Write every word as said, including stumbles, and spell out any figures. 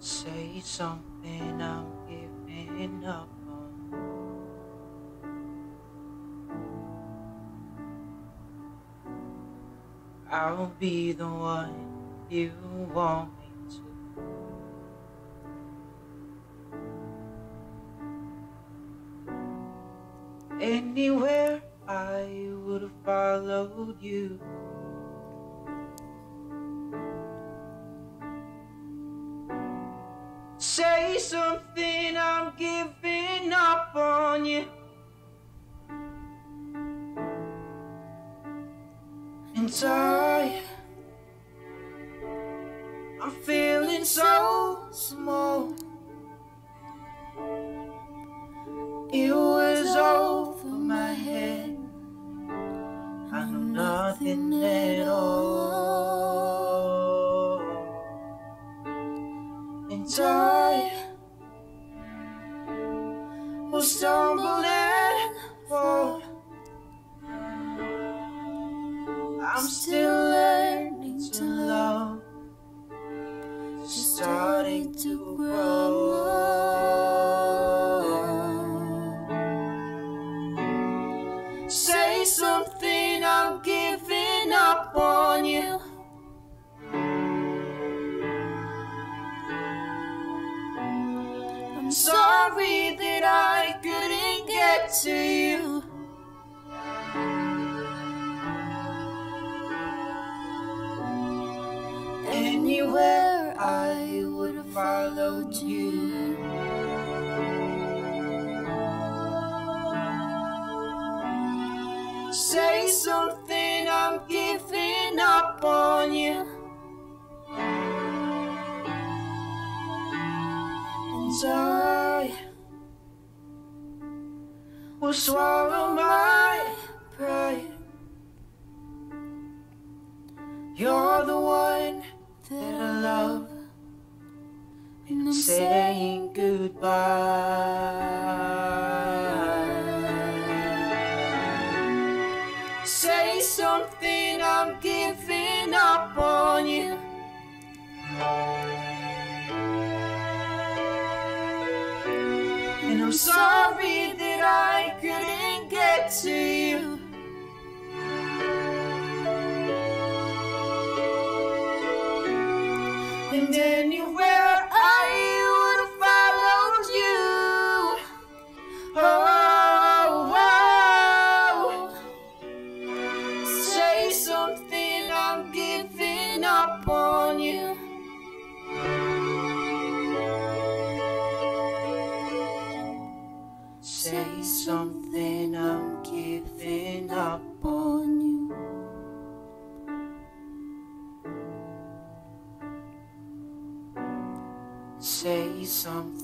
Say something, I'm giving up on. I'll be the one you want me to. Anywhere I would have followed you. Say something, I'm giving up on you. And I, I'm feeling so small. It was over my head. I know nothing at all. And I will stumble and fall. I'm still learning to love, just starting to grow. Say something, I'm giving up on you. I'm sorry that I couldn't get to you. Anywhere I would have followed you. Say something, I'm giving up on you. And I will swallow my pride. You're the one that I love, and I'm saying goodbye. Say something, I'm giving up on you. And I'm sorry that I couldn't get to you. And anywhere I would have followed you. Oh, oh. Say something, I'm giving up on you. Say something, I'm giving up on you. Say something.